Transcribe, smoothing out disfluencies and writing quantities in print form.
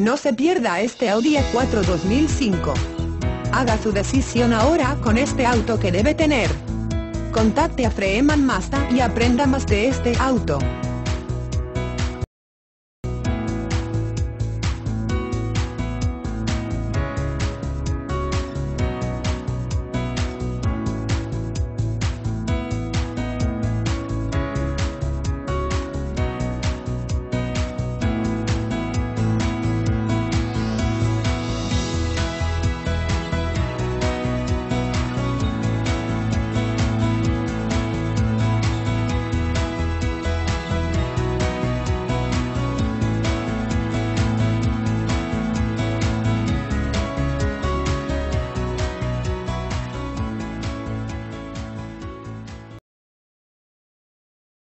No se pierda este Audi A4 2005. Haga su decisión ahora con este auto que debe tener. Contacte a Freeman Mazda y aprenda más de este auto.